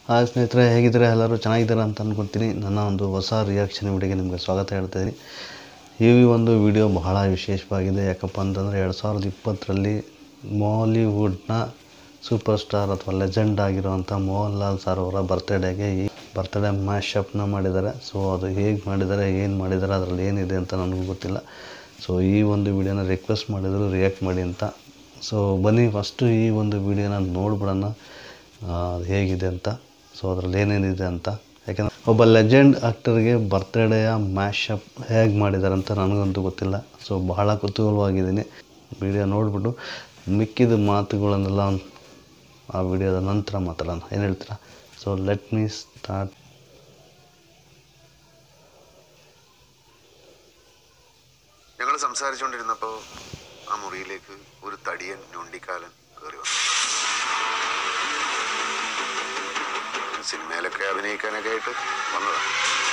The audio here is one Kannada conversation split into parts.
ಹಾಯ್ ಸ್ನೇಹಿತರೆ, ಹೇಗಿದ್ದಾರೆ? ಎಲ್ಲರೂ ಚೆನ್ನಾಗಿದ್ದಾರೆ ಅಂತ ಅಂದ್ಕೊಳ್ತೀನಿ. ನನ್ನ ಒಂದು ಹೊಸ ರಿಯಾಕ್ಷನ್ ವಿಡಿಯೋಗೆ ನಿಮಗೆ ಸ್ವಾಗತ ಹೇಳ್ತಾಯಿದ್ದೀನಿ. ಈ ಒಂದು ವಿಡಿಯೋ ಬಹಳ ವಿಶೇಷವಾಗಿದೆ. ಯಾಕಪ್ಪ ಅಂತಂದರೆ 2020ರಲ್ಲಿ ಮಾಲಿವುಡ್ನ ಸೂಪರ್ ಸ್ಟಾರ್ ಅಥವಾ ಲೆಜೆಂಡ್ ಆಗಿರುವಂಥ ಮೋಹನ್ ಲಾಲ್ ಸರ್ ಅವರ ಬರ್ತ್ಡೇಗೆ ಈ ಬರ್ತ್ಡೇ ಮ್ಯಾಶಪ್ನ ಮಾಡಿದ್ದಾರೆ. ಸೊ ಅದು ಹೇಗೆ ಮಾಡಿದ್ದಾರೆ, ಏನು ಮಾಡಿದ್ದಾರೆ, ಅದರಲ್ಲಿ ಏನಿದೆ ಅಂತ ನನಗೂ ಗೊತ್ತಿಲ್ಲ. ಸೊ ಈ ಒಂದು ವಿಡಿಯೋನ ರಿಕ್ವೆಸ್ಟ್ ಮಾಡಿದರು ರಿಯಾಕ್ಟ್ ಮಾಡಿ ಅಂತ. ಸೊ ಬನ್ನಿ ಫಸ್ಟು ಈ ಒಂದು ವಿಡಿಯೋನ ನೋಡ್ಬಿಡೋಣ ಹೇಗಿದೆ ಅಂತ. ಸೊ ಅದರಲ್ಲಿ ಏನೇನಿದೆ ಅಂತ. ಯಾಕೆಂದರೆ ಒಬ್ಬ ಲೆಜೆಂಡ್ ಆ್ಯಕ್ಟರ್ಗೆ ಬರ್ತ್ಡೇಯ ಮ್ಯಾಶಪ್ ಹೇಗೆ ಮಾಡಿದ್ದಾರೆ ಅಂತ ನನಗಂತೂ ಗೊತ್ತಿಲ್ಲ. ಸೊ ಬಹಳ ಕುತೂಹಲವಾಗಿದ್ದೀನಿ. ವಿಡಿಯೋ ನೋಡಿಬಿಟ್ಟು ಮಿಕ್ಕಿದ ಮಾತುಗಳನ್ನೆಲ್ಲ ಆ ವಿಡಿಯೋದ ನಂತರ ಮಾತಾಡೋಣ. ಏನು ಹೇಳ್ತೀರಾ? So let me start. ഞങ്ങൾ സംസാരിച്ചുകൊണ്ടിരുന്നപ്പോൾ ആ മുറിയിലേക്ക് ഒരു തടിയൻ ഞൊണ്ടിക്കാലൻ കയറി വന്നു. സിനിമയിലൊക്കെ അഭിനയിക്കാനൊക്കെ ആയിട്ട് വന്നതാണ്.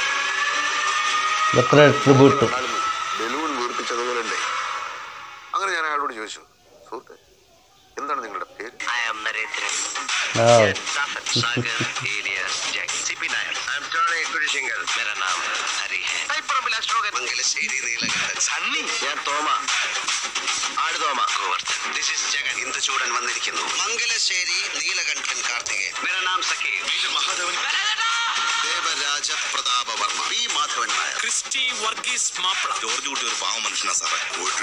ബലൂൺ വീർപ്പിച്ചതുപോലെ ഉണ്ടേ. അങ്ങനെ ഞാൻ അയാളോട് ചോദിച്ചു, സുഹൃത്തെ, എന്താണ് നിങ്ങളുടെ പേര്? ചൂടൻ വന്നിരിക്കുന്നു. മംഗലശ്ശേരി നീലകണ്ഠൻ കാർത്തികേയൻ. ദേവരാജ പ്രതാപവർമ്മ. പി മാധവൻ നായർ. ക്രിസ്റ്റി വർഗീസ് മാപ്പിള. ജോർജ് കുട്ടി ഒരു പാവ മനുഷ്യനാ സാറേ.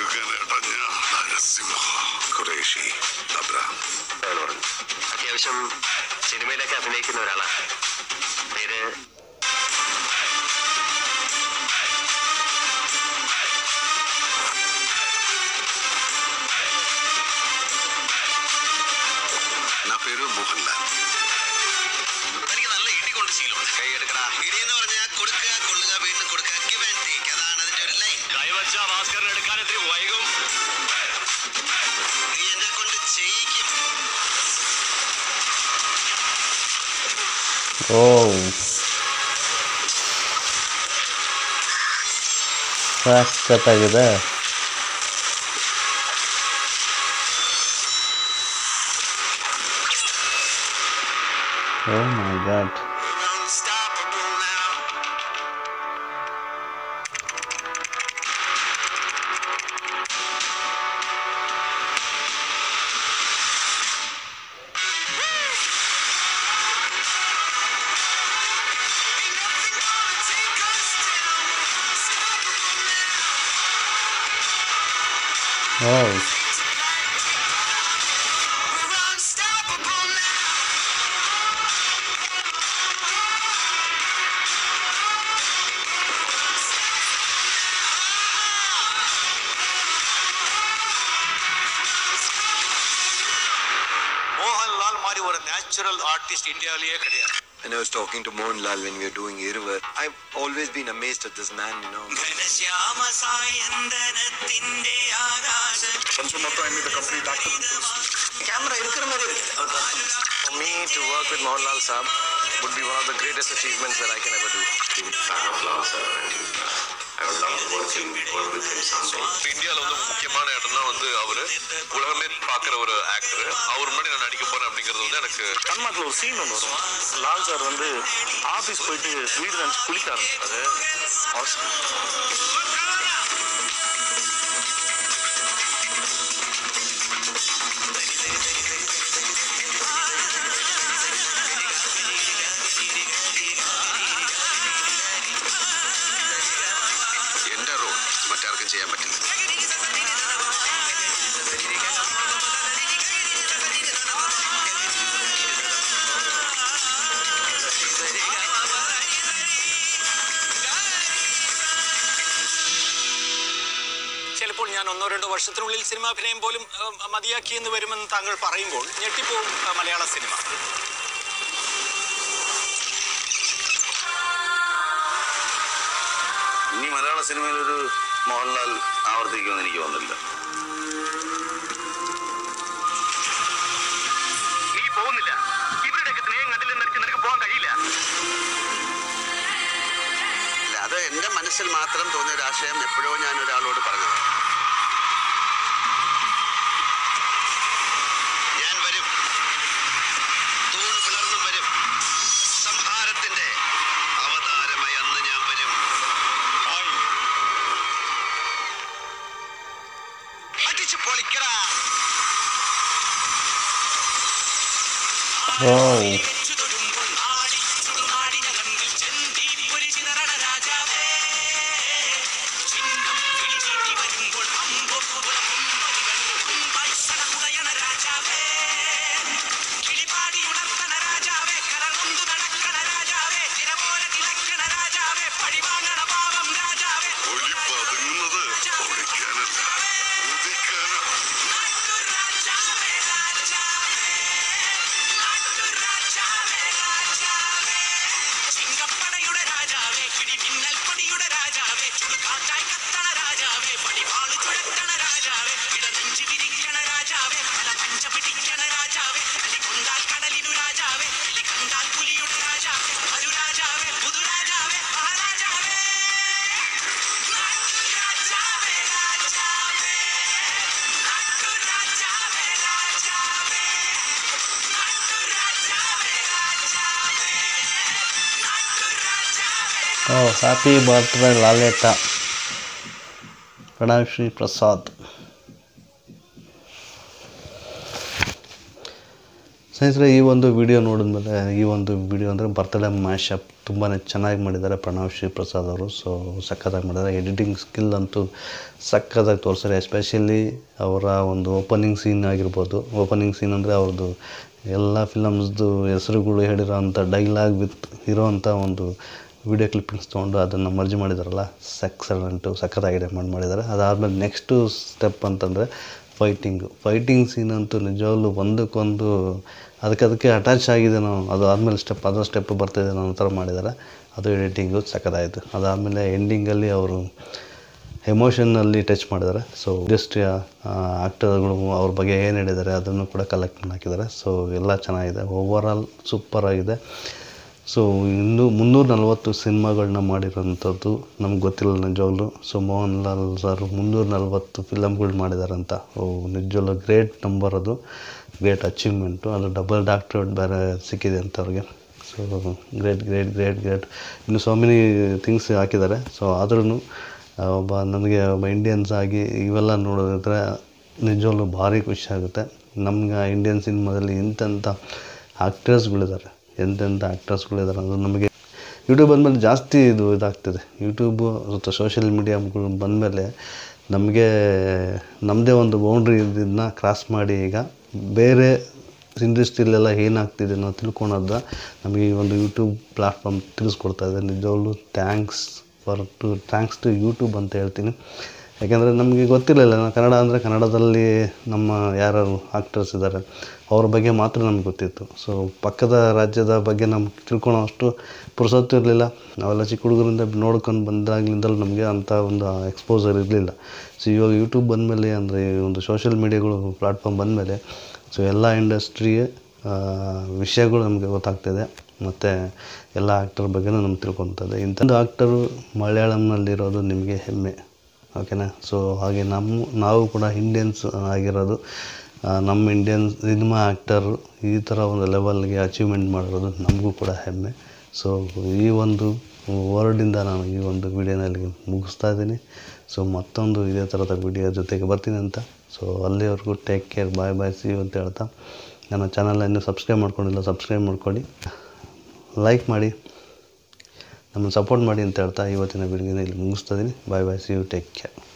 അത്യാവശ്യം സിനിമയിലൊക്കെ അഭിനയിക്കുന്ന ഒരാളാണ്. പേര് മോഹൻലാൽ. എനിക്ക് നല്ല ഇടി കൊണ്ട് ശീലമുണ്ട്. കൈ എടുക്കടാ. ഇടി എന്ന് പറഞ്ഞാൽ കൊടുക്കുക, കൊള്ളുക, വീണ്ടും കൊടുക്കുക. Give and take. അതാണ് അതിന്റെ ഒരു ലൈൻ. കൈവച്ച ഭാസ്കരൻ എടുക്കാൻ ഇത്തിരി വൈകും. നീ എന്നെ കൊണ്ട് ചെയ്യിക്കും. ഓ ಸಖತ್ತಾಗಿದೆ. Oh my God. Oh. Mohanlal മാരി ഒരു നാച്ചുറൽ ആർട്ടിസ്റ്റ് ഇന്ത്യയിലേ கிடையாது. And I was talking to Mohanlal when we were doing Iruvar. I've always been amazed at this man, you know. Camera irukra mari. For me to work with Mohanlal sir would be one of the greatest achievements that I can ever do. Fan of Lal sir. I would love to work with him someday. இந்தியாவில் வந்து முக்கியமான இடம்னா வந்து அவரு உலகமே பார்க்குற ஒரு ஆக்டர். அவர் முன்னாடி நான் நடிக்க போறேன் அப்படிங்கிறது வந்து எனக்கு கண்மாட்டில் ஒரு சீன் ஒன்று வரும். லால் சார் வந்து ஆஃபீஸ் போயிட்டு வீடு நினச்சி குளிக்க ஆரம்பிச்சாரு. എന്റെ റോൾ മറ്റാർക്കും ചെയ്യാൻ പറ്റില്ല. ചിലപ്പോൾ ഞാൻ 1-2 വർഷത്തിനുള്ളിൽ സിനിമാഭിനയം പോലും മതിയാക്കിയെന്ന് വരുമെന്ന് താങ്കൾ പറയുമ്പോൾ ഞെട്ടിപ്പോവും മലയാള സിനിമ. ഇനി മലയാള സിനിമയിലൊരു മോഹൻലാൽ ആവർത്തിക്കുമെന്ന് എനിക്ക് തോന്നുന്നില്ല. നീ പോകുന്നില്ല. ഇവരുടെയൊക്കെ സ്നേഹം കണ്ടില്ല നിനക്ക് പോകാൻ കഴിയില്ല. ഇല്ല, അത് എന്റെ മനസ്സിൽ മാത്രം തോന്നിയ ഒരു ആശയം എപ്പോഴോ ഞാൻ ഒരാളോട് പറഞ്ഞത്. ഞാൻ വരും, തൂണ് പിളർന്നും വരും. Happy birthday Laletta Pranav Sri Prasad. ಸ್ನೇಹಿತರೆ, ಈ ಒಂದು ವಿಡಿಯೋ ನೋಡಿದ್ಮೇಲೆ ಈ ಒಂದು ವಿಡಿಯೋ ಅಂದರೆ ಬರ್ತ್ಡೇ ಮ್ಯಾಶಪ್ ತುಂಬಾ ಚೆನ್ನಾಗಿ ಮಾಡಿದ್ದಾರೆ ಪ್ರಣವ್ ಶ್ರೀ ಪ್ರಸಾದ್ ಅವರು. ಸೊ ಸಕ್ಕತ್ತಾಗಿ ಮಾಡಿದ್ದಾರೆ. ಎಡಿಟಿಂಗ್ ಸ್ಕಿಲ್ ಅಂತೂ ಸಕ್ಕತ್ತಾಗಿ ತೋರಿಸ್ತಾರೆ. ಎಸ್ಪೆಷಲಿ ಅವರ ಒಂದು ಓಪನಿಂಗ್ ಸೀನ್ ಆಗಿರ್ಬೋದು. ಓಪನಿಂಗ್ ಸೀನ್ ಅಂದರೆ ಅವ್ರದ್ದು ಎಲ್ಲ ಫಿಲಮ್ಸ್ದು ಹೆಸರುಗಳು ಹೇಳಿರೋ ಅಂಥ ಡೈಲಾಗ್ ವಿತ್ ಇರೋವಂಥ ಒಂದು ವಿಡಿಯೋ ಕ್ಲಿಪ್ಪಿಂಗ್ಸ್ ತೊಗೊಂಡು ಅದನ್ನು ಮರ್ಜಿ ಮಾಡಿದಾರಲ್ಲ, ಸಕ್ಕತ್ತಾಗಿದೆ ಮಾಡಿದ್ದಾರೆ. ಅದಾದಮೇಲೆ ನೆಕ್ಸ್ಟು ಸ್ಟೆಪ್ ಅಂತಂದರೆ ಫೈಟಿಂಗ್ ಸೀನ್ ಅಂತೂ ನಿಜವಾಗ್ಲೂ ಒಂದಕ್ಕೊಂದು ಅದಕ್ಕೆ ಅಟ್ಯಾಚ್ ಆಗಿದೆ. ನಾವು ಅದು ಆದಮೇಲೆ ಅದರ ಸ್ಟೆಪ್ ಬರ್ತಾಯಿದೆ ಅನ್ನೋ ಥರ ಮಾಡಿದ್ದಾರೆ. ಅದು ಎಡಿಟಿಂಗು ಸಕ್ಕತ್ತಾಯಿತು. ಅದಾದಮೇಲೆ ಎಂಡಿಂಗಲ್ಲಿ ಅವರು ಎಮೋಷನ್ನಲ್ಲಿ ಟಚ್ ಮಾಡಿದ್ದಾರೆ. ಸೊ ಇಂಡಸ್ಟ್ರಿಯ ಆ್ಯಕ್ಟರ್ಗಳು ಅವ್ರ ಬಗ್ಗೆ ಏನು ಹೇಳಿದ್ದಾರೆ ಅದನ್ನು ಕೂಡ ಕಲೆಕ್ಟ್ ಮಾಡಿ ಹಾಕಿದ್ದಾರೆ. ಸೊ ಎಲ್ಲ ಚೆನ್ನಾಗಿದೆ. ಓವರಾಲ್ ಸೂಪರಾಗಿದೆ. ಸೊ ಇನ್ನೂ 340 ಸಿನಿಮಾಗಳನ್ನ ಮಾಡಿರೋಂಥದ್ದು ನಮ್ಗೆ ಗೊತ್ತಿಲ್ಲ ನಿಜವಾಗ್ಲೂ. ಸೊ ಮೋಹನ್ ಲಾಲ್ ಸರ್ 340 ಫಿಲಮ್ಗಳು ಮಾಡಿದಾರಂತ. ನಿಜವಾಗ್ಲೂ ಗ್ರೇಟ್ ನಂಬರ್, ಅದು ಗ್ರೇಟ್ ಅಚೀವ್ಮೆಂಟು. ಅದು ಡಬಲ್ ಡಾಕ್ಟ್ರೇಟ್ ಬೇರೆ ಸಿಕ್ಕಿದೆ ಅಂತ ಅವ್ರಿಗೆ. ಸೊ ಗ್ರೇಟ್ ಇನ್ನು ಸೋ ಮೆನಿ ಥಿಂಗ್ಸ್ ಹಾಕಿದ್ದಾರೆ. ಸೊ ಆದ್ರೂ ನನಗೆ ಒಬ್ಬ ಇಂಡಿಯನ್ಸ್ ಆಗಿ ಇವೆಲ್ಲ ನೋಡಿದ್ರೆ ನಿಜವಾಗ್ಲೂ ಭಾರಿ ಖುಷಿ ಆಗುತ್ತೆ. ನಮ್ಗೆ ಇಂಡಿಯನ್ ಸಿನಿಮಾದಲ್ಲಿ ಎಂತೆಂಥ ಆ್ಯಕ್ಟರ್ಸ್ಗಳಿದ್ದಾರೆ ಅದು ನಮಗೆ ಯೂಟ್ಯೂಬ್ ಬಂದಮೇಲೆ ಜಾಸ್ತಿ ಇದಾಗ್ತಿದೆ. ಯೂಟ್ಯೂಬು ಮತ್ತು ಸೋಷಿಯಲ್ ಮೀಡಿಯಾಗಳು ಬಂದಮೇಲೆ ನಮಗೆ ನಮ್ಮದೇ ಒಂದು ಬೌಂಡ್ರಿ ಇದನ್ನು ಕ್ರಾಸ್ ಮಾಡಿ ಈಗ ಬೇರೆ ಇಂಡಸ್ಟ್ರಿಲೆಲ್ಲ ಏನಾಗ್ತಿದೆ ನಾವು ತಿಳ್ಕೊಳೋದ ನಮಗೆ ಈ ಒಂದು ಯೂಟ್ಯೂಬ್ ಪ್ಲ್ಯಾಟ್ಫಾರ್ಮ್ ತಿಳಿಸ್ಕೊಡ್ತಾಯಿದೆ. ನಿಜವಾಗ್ಲೂ ಥ್ಯಾಂಕ್ಸ್ ಟು ಯೂಟ್ಯೂಬ್ ಅಂತ ಹೇಳ್ತೀನಿ. ಯಾಕೆಂದರೆ ನಮಗೆ ಗೊತ್ತಿರಲಿಲ್ಲ. ಕನ್ನಡ ಅಂದರೆ ಕನ್ನಡದಲ್ಲಿ ನಮ್ಮ ಯಾರು ಆ್ಯಕ್ಟರ್ಸ್ ಇದ್ದಾರೆ ಅವ್ರ ಬಗ್ಗೆ ಮಾತ್ರ ನಮ್ಗೆ ಗೊತ್ತಿತ್ತು. ಸೊ ಪಕ್ಕದ ರಾಜ್ಯದ ಬಗ್ಗೆ ನಮ್ಗೆ ತಿಳ್ಕೊಳೋ ಅಷ್ಟು ಪುರ್ಸೊತ್ತು ಇರಲಿಲ್ಲ. ನಾವೆಲ್ಲ ಚಿಕ್ಕ ಹುಡುಗರಿಂದ ನೋಡ್ಕೊಂಡು ಬಂದಾಗಲಿಂದಲೂ ನಮಗೆ ಅಂಥ ಒಂದು ಎಕ್ಸ್ಪೋಸರ್ ಇರಲಿಲ್ಲ. ಸೊ ಇವಾಗ ಯೂಟ್ಯೂಬ್ ಬಂದಮೇಲೆ ಅಂದರೆ ಈ ಒಂದು ಸೋಷಿಯಲ್ ಮೀಡಿಯಾಗಳು ಪ್ಲ್ಯಾಟ್ಫಾರ್ಮ್ ಬಂದಮೇಲೆ ಸೊ ಎಲ್ಲ ಇಂಡಸ್ಟ್ರಿಯ ವಿಷಯಗಳು ನಮಗೆ ಗೊತ್ತಾಗ್ತಾಯಿದೆ. ಮತ್ತು ಎಲ್ಲ ಆ್ಯಕ್ಟರ್ ಬಗ್ಗೆನೂ ನಮ್ಗೆ ತಿಳ್ಕೊತದೆ. ಇಂಥದ್ದು ಆ್ಯಕ್ಟರು ಮಲಯಾಳಂನಲ್ಲಿರೋದು ನಿಮಗೆ ಹೆಮ್ಮೆ, ಓಕೆನಾ. ಸೊ ಹಾಗೆ ನಾವು ಕೂಡ ಇಂಡಿಯನ್ಸ್ ಆಗಿರೋದು, ನಮ್ಮ ಇಂಡಿಯನ್ ಸಿನಿಮಾ ಆ್ಯಕ್ಟರು ಈ ಥರ ಒಂದು ಲೆವೆಲ್ಗೆ ಅಚೀವ್ಮೆಂಟ್ ಮಾಡಿರೋದು ನಮಗೂ ಕೂಡ ಹೆಮ್ಮೆ. ಸೊ ಈ ಒಂದು ವರ್ಡಿಂದ ನಾನು ಈ ಒಂದು ವಿಡಿಯೋನಲ್ಲಿ ಮುಗಿಸ್ತಾ ಇದ್ದೀನಿ. ಸೊ ಮತ್ತೊಂದು ಇದೇ ಥರದ ವಿಡಿಯೋ ಜೊತೆಗೆ ಬರ್ತೀನಿ ಅಂತ. ಸೊ ಅಲ್ಲಿವರೆಗೂ take care, bye see you ಅಂತ ಹೇಳ್ತಾ, ನನ್ನ ಚಾನಲ್ ಇನ್ನೂ ಸಬ್ಸ್ಕ್ರೈಬ್ ಮಾಡ್ಕೊಂಡಿಲ್ಲ, ಸಬ್ಸ್ಕ್ರೈಬ್ ಮಾಡ್ಕೊಳ್ಳಿ, ಲೈಕ್ ಮಾಡಿ, ನಮ್ಮನ್ನು ಸಪೋರ್ಟ್ ಮಾಡಿ ಅಂತ ಹೇಳ್ತಾ ಇವತ್ತಿನ ವಿಡಿಯೋನ ಇಲ್ಲಿ ಮುಗಿಸ್ತಾ ಇದ್ದೀನಿ. Bye see you, take care.